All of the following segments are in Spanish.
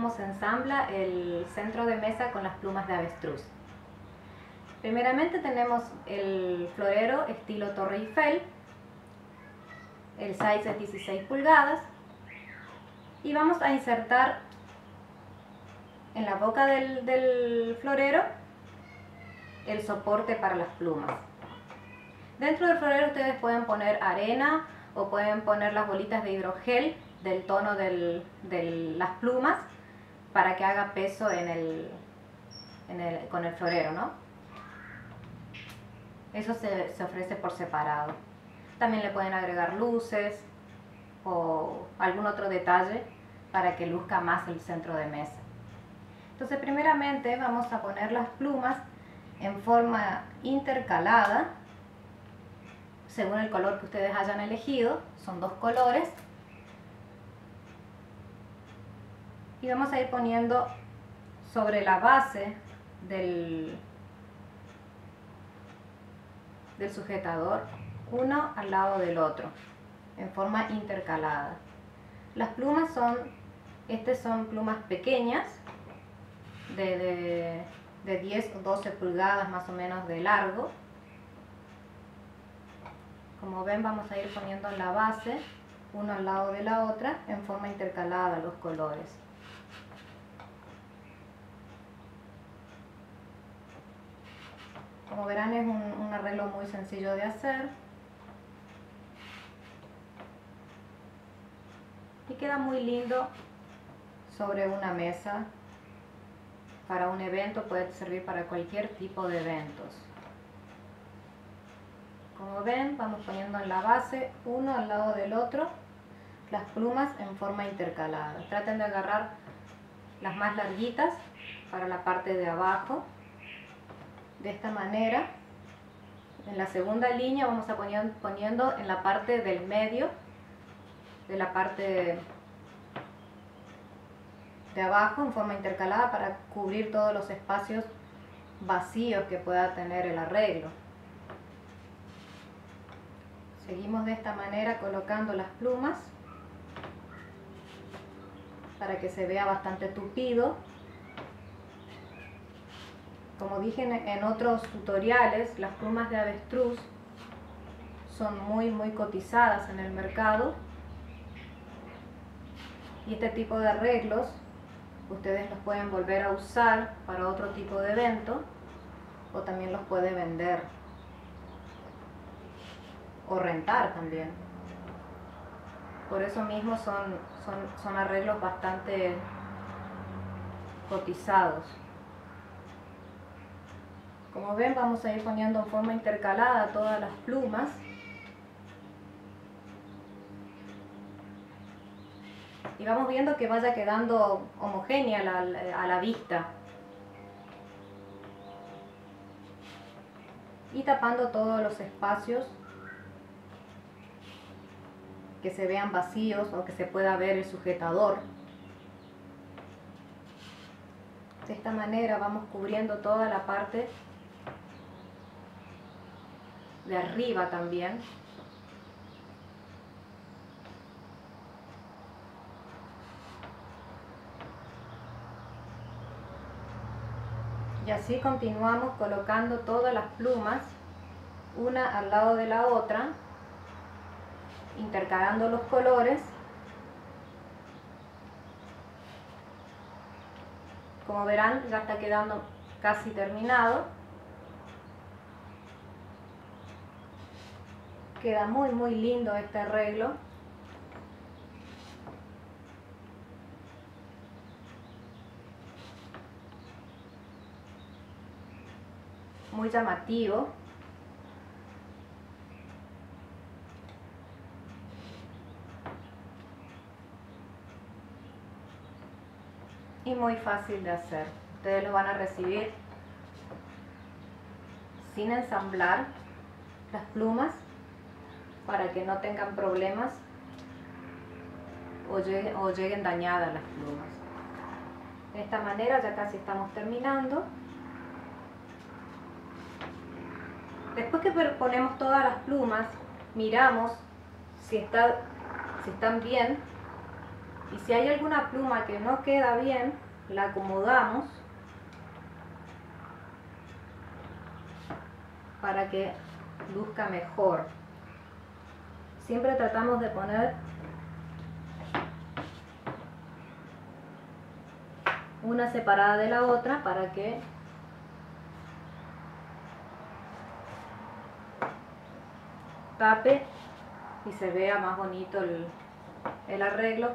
cómo se ensambla el centro de mesa con las plumas de avestruz. Primeramente tenemos el florero estilo Torre Eiffel, el size es 16 pulgadas y vamos a insertar en la boca del florero el soporte para las plumas. Dentro del florero ustedes pueden poner arena o pueden poner las bolitas de hidrogel del tono de las plumas para que haga peso con el florero, ¿no? Eso se ofrece por separado. También le pueden agregar luces o algún otro detalle para que luzca más el centro de mesa. Entonces primeramente vamos a poner las plumas en forma intercalada según el color que ustedes hayan elegido. Son 2 colores y vamos a ir poniendo sobre la base del sujetador, uno al lado del otro, en forma intercalada. Las plumas son plumas pequeñas, de 10 o 12 pulgadas más o menos de largo. Como ven, vamos a ir poniendo en la base, uno al lado de la otra, en forma intercalada los colores. Como verán, es un arreglo muy sencillo de hacer y queda muy lindo sobre una mesa. Para un evento, puede servir para cualquier tipo de eventos. Como ven, vamos poniendo en la base, uno al lado del otro, las plumas en forma intercalada. Traten de agarrar las más larguitas para la parte de abajo. De esta manera, en la segunda línea vamos a poniendo en la parte del medio, de la parte de abajo en forma intercalada para cubrir todos los espacios vacíos que pueda tener el arreglo. Seguimos de esta manera colocando las plumas para que se vea bastante tupido. Como dije en otros tutoriales, las plumas de avestruz son muy cotizadas en el mercado y este tipo de arreglos ustedes los pueden volver a usar para otro tipo de evento o también los puede vender o rentar también. Por eso mismo son arreglos bastante cotizados. Como ven, vamos a ir poniendo en forma intercalada todas las plumas. Y vamos viendo que vaya quedando homogénea a la vista. Y tapando todos los espacios que se vean vacíos o que se pueda ver el sujetador. De esta manera vamos cubriendo toda la parte de arriba también. Y así continuamos colocando todas las plumas, una al lado de la otra, intercalando los colores. Como verán, ya está quedando casi terminado. Queda muy lindo este arreglo. Muy llamativo. Y muy fácil de hacer. Ustedes lo van a recibir sin ensamblar las plumas para que no tengan problemas o lleguen dañadas las plumas. De esta manera ya casi estamos terminando. Después que ponemos todas las plumas, miramos si están bien Y si hay alguna pluma que no queda bien, la acomodamos para que luzca mejor. Siempre tratamos de poner una separada de la otra para que tape y se vea más bonito el arreglo.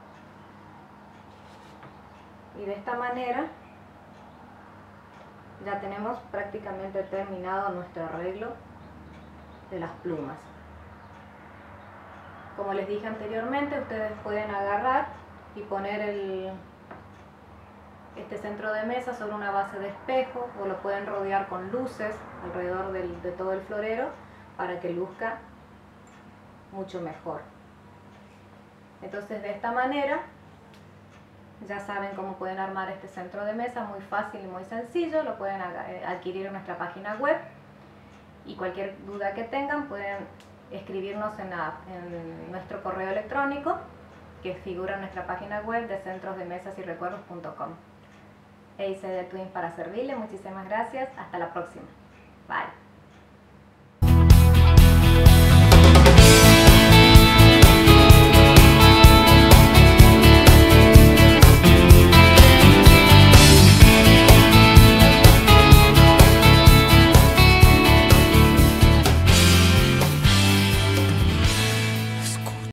Y de esta manera ya tenemos prácticamente terminado nuestro arreglo de las plumas. Como les dije anteriormente, ustedes pueden agarrar y poner este centro de mesa sobre una base de espejo, o lo pueden rodear con luces alrededor de todo el florero para que luzca mucho mejor. Entonces, de esta manera ya saben cómo pueden armar este centro de mesa, muy fácil y muy sencillo. Lo pueden adquirir en nuestra página web, y cualquier duda que tengan pueden escribirnos en nuestro correo electrónico que figura en nuestra página web de centrosdemesasyrrecuerdos.com. EICD Twin para servirle. Muchísimas gracias. Hasta la próxima. Bye.